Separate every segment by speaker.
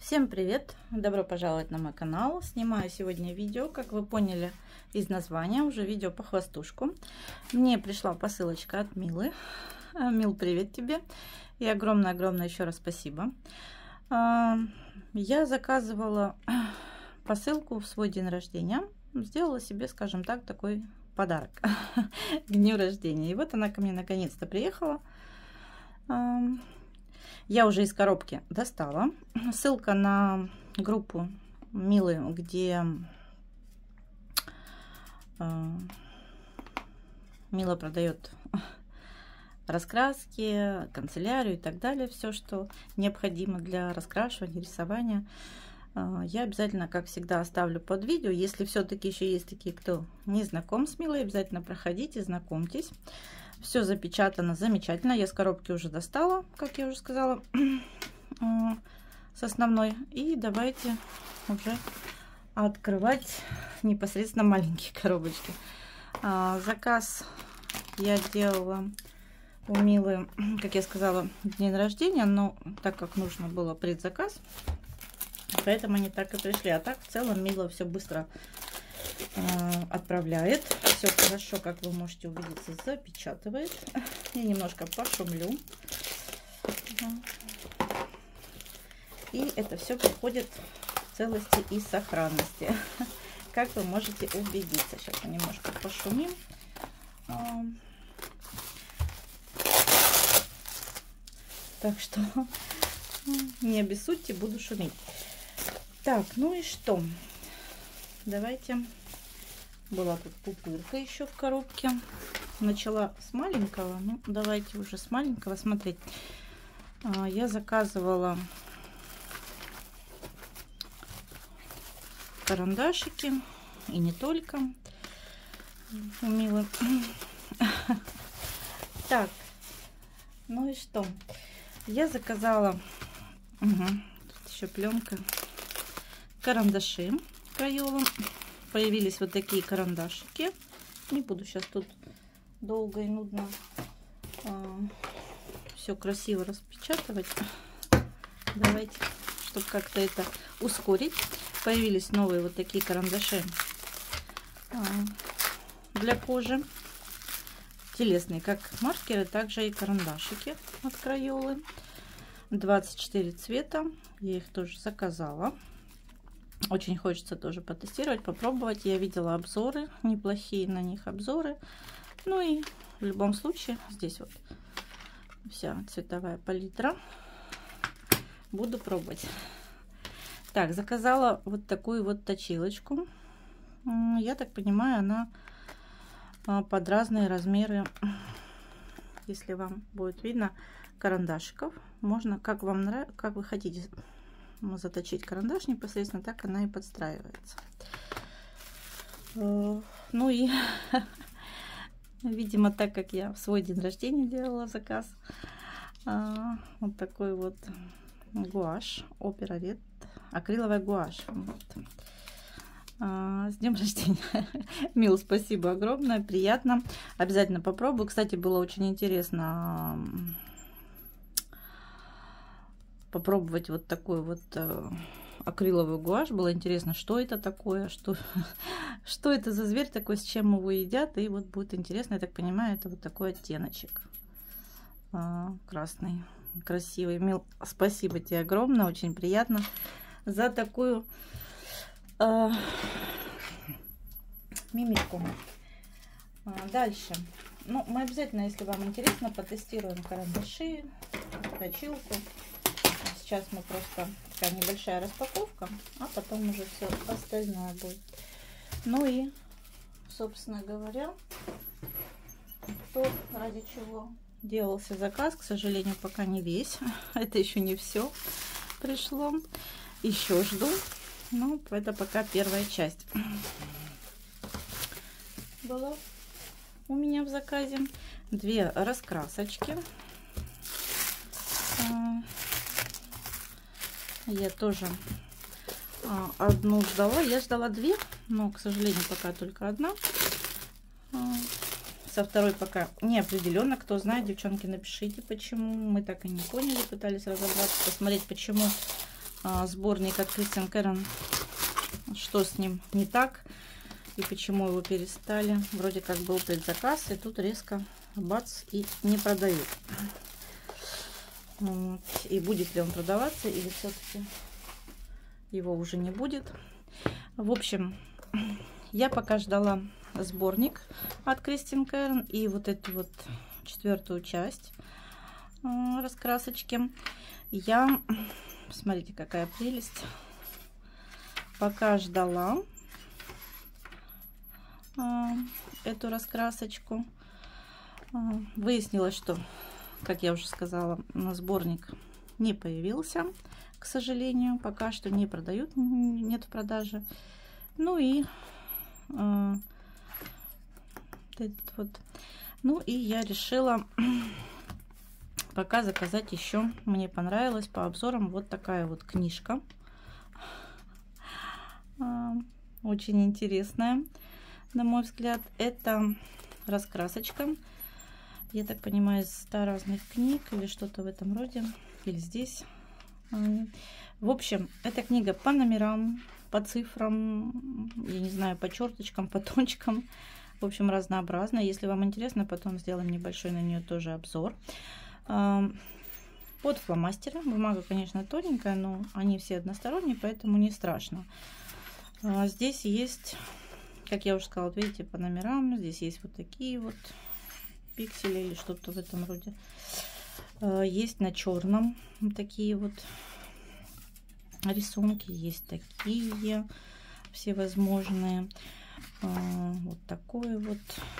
Speaker 1: Всем привет! Добро пожаловать на мой канал. Снимаю сегодня видео, как вы поняли из названия, уже видео по хвостушку. Мне пришла посылочка от Милы. Мил, привет тебе! И огромное-огромное еще раз спасибо. Я заказывала посылку в свой день рождения. Сделала себе, скажем так, такой подарок к дню рождения. И вот она ко мне наконец-то приехала. Я уже из коробки достала. Ссылка на группу Милы, где Мила продает раскраски, канцелярию и так далее. Все, что необходимо для раскрашивания, рисования. Я обязательно, как всегда, оставлю под видео. Если все-таки еще есть такие, кто не знаком с Милой, обязательно проходите, знакомьтесь. Все запечатано замечательно. Я с коробки уже достала, как я уже сказала, с основной. И давайте уже открывать непосредственно маленькие коробочки. Заказ я делала у Милы, как я сказала, день рождения, но так как нужно было предзаказ, поэтому они так и пришли. А так в целом Мила все быстро отправляет. Все хорошо, как вы можете убедиться, запечатывает. Я немножко пошумлю. И это все приходит в целости и сохранности. Как вы можете убедиться. Сейчас мы немножко пошумим. Так что не обессудьте, буду шуметь. Так, ну и что? Давайте. Была тут пупырка еще в коробке. Начала с маленького. Ну, давайте уже с маленького смотреть. Я заказывала карандашики. И не только. У Милы. Так. Ну и что? Я заказала. Тут еще пленка. Карандаши краевым. Появились вот такие карандашики. Не буду сейчас тут долго и нудно все красиво распечатывать. Давайте, чтобы как-то это ускорить. Появились новые вот такие карандаши для кожи. Телесные, как маркеры, также и карандашики от Crayola. 24 цвета. Я их тоже заказала. Очень хочется тоже потестировать, попробовать. Я видела обзоры, неплохие на них обзоры. Ну и в любом случае здесь вот вся цветовая палитра. Буду пробовать. Так, заказала вот такую вот точилочку. Я так понимаю, она под разные размеры, если вам будет видно, карандашиков. Можно, как вам нравится, как вы хотите заточить карандаш непосредственно, так она и подстраивается. Ну и видимо, так как я в свой день рождения делала заказ, вот такой вот гуашь, Opera Red, акриловая гуашь. Вот. С днем рождения, Мил, спасибо огромное, приятно, обязательно попробую. Кстати, было очень интересно попробовать вот такой вот акриловую гуашь. Было интересно, что это такое, что это за зверь такой, с чем его едят. И вот будет интересно, я так понимаю, это вот такой оттеночек красный, красивый. Мил, спасибо тебе огромное, очень приятно за такую мимику. Дальше. Ну, мы обязательно, если вам интересно, потестируем карандаши, точилку. Сейчас мы просто такая небольшая распаковка, а потом уже все остальное будет. Ну и, собственно говоря, то, ради чего делался заказ, к сожалению, пока не весь. Это еще не все пришло. Еще жду. Ну, это пока первая часть была у меня в заказе. 2 раскрасочки. Я тоже одну ждала. Я ждала 2, но, к сожалению, пока только одна. Со второй пока не определенно. Кто знает, девчонки, напишите, почему. Мы так и не поняли. Пытались разобраться, посмотреть, почему сборник от Кристин Керн, что с ним не так и почему его перестали. Вроде как был предзаказ, и тут резко бац, и не продают. Вот. И будет ли он продаваться, или все-таки его уже не будет. В общем, я пока ждала сборник от Кристин Керн и вот эту вот 4-ю часть раскрасочки. Я, смотрите, какая прелесть, пока ждала эту раскрасочку, выяснилось, что, как я уже сказала, сборник не появился, к сожалению, пока что не продают, нет в продаже. Ну и этот вот, ну и я решила пока заказать еще. Мне понравилась по обзорам вот такая вот книжка, очень интересная, на мой взгляд. Это раскрасочка, я так понимаю, из 100 разных книг или что-то в этом роде, или здесь. В общем, эта книга по номерам, по цифрам, я не знаю, по черточкам, по точкам. В общем, разнообразная. Если вам интересно, потом сделаем небольшой на нее тоже обзор. Под фломастеры. Бумага, конечно, тоненькая, но они все односторонние, поэтому не страшно. Здесь есть, как я уже сказала, видите, по номерам. Здесь есть вот такие вот пиксели или что-то в этом роде. Есть на черном такие вот рисунки, есть такие всевозможные. Вот такой вот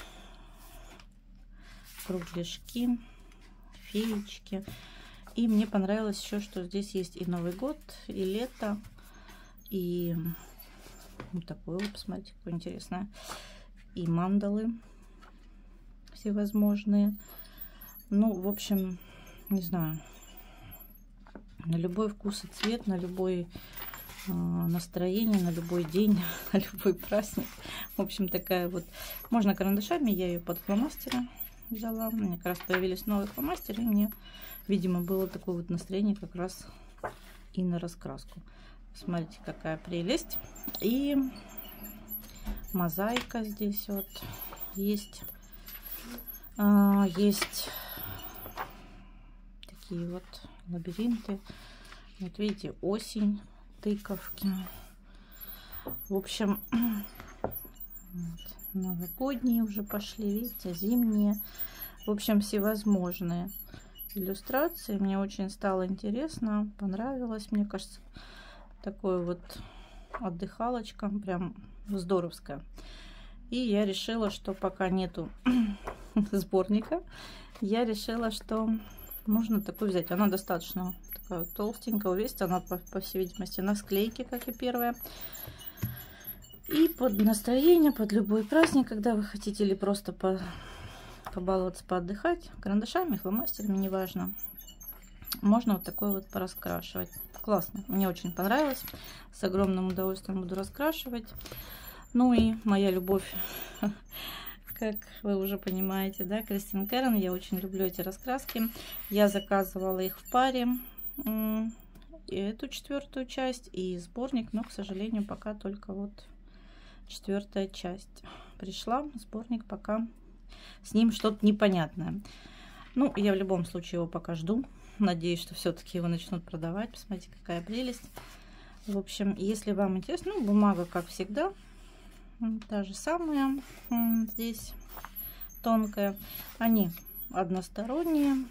Speaker 1: кругляшки, феечки. И мне понравилось еще, что здесь есть и Новый год, и лето, и вот такое вот, посмотрите, какое интересное, и мандалы всевозможные. Ну, в общем, не знаю, на любой вкус и цвет, на любой настроение, на любой день, на любой праздник. В общем, такая вот. Можно карандашами, я ее под фломастеры взяла. У меня как раз появились новые фломастеры, и мне, видимо, было такое вот настроение как раз и на раскраску. Смотрите, какая прелесть. И мозаика здесь вот есть. Есть такие вот лабиринты. Вот видите, осень, тыковки. В общем, вот, новогодние уже пошли, видите, зимние. В общем, всевозможные иллюстрации. Мне очень стало интересно, понравилось. Мне кажется, такое вот отдыхалочка, прям здоровская. И я решила, что пока нету сборника, я решила, что нужно такую взять. Она достаточно такая толстенькая, увесит. Она, по всей видимости, на склейке, как и первая. И под настроение, под любой праздник, когда вы хотите, или просто побаловаться, поотдыхать, карандашами, фломастерами, неважно. Можно вот такой вот пораскрашивать. Классно, мне очень понравилось. С огромным удовольствием буду раскрашивать. Ну и моя любовь, как вы уже понимаете, да, Кристин Керн. Я очень люблю эти раскраски. Я заказывала их в паре. И эту 4-ю часть, и сборник. Но, к сожалению, пока только вот 4-я часть пришла. Сборник пока с ним что-то непонятное. Ну, я в любом случае его пока жду. Надеюсь, что все-таки его начнут продавать. Посмотрите, какая прелесть. В общем, если вам интересно, ну, бумага, как всегда, та же самая. Здесь тонкая. Они односторонние.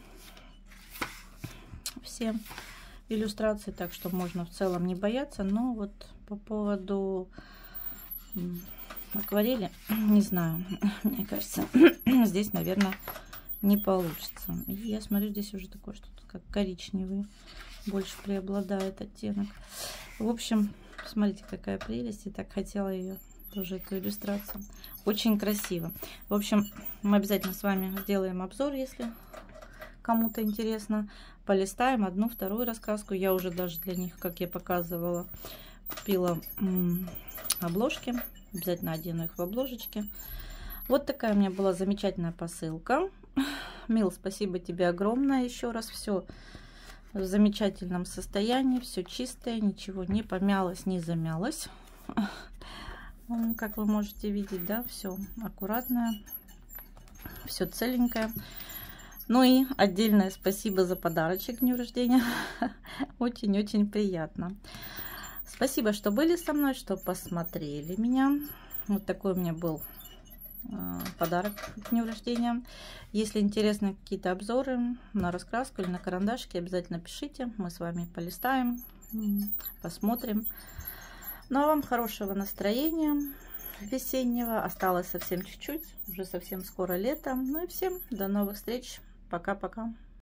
Speaker 1: Все иллюстрации, так что можно в целом не бояться. Но вот по поводу акварели, не знаю, мне кажется, здесь, наверное, не получится. И я смотрю, здесь уже такое что-то как коричневый больше преобладает оттенок. В общем, смотрите, какая прелесть. Я так хотела ее тоже, эту иллюстрацию. Очень красиво. В общем, мы обязательно с вами сделаем обзор, если кому-то интересно. Полистаем 1-ю, 2-ю раскраску. Я уже даже для них, как я показывала, купила обложки. Обязательно одену их в обложечки. Вот такая у меня была замечательная посылка. Мил, спасибо тебе огромное еще раз. Все в замечательном состоянии, все чистое, ничего не помялось, не замялось. Как вы можете видеть, да, все аккуратное, все целенькое. Ну и отдельное спасибо за подарочек к дню рождения. Очень-очень приятно. Спасибо, что были со мной, что посмотрели меня. Вот такой у меня был подарок к дню рождения. Если интересны какие-то обзоры на раскраску или на карандашики, обязательно пишите. Мы с вами полистаем, посмотрим. Ну а вам хорошего настроения весеннего. Осталось совсем чуть-чуть. Уже совсем скоро лето. Ну и всем до новых встреч. Пока-пока.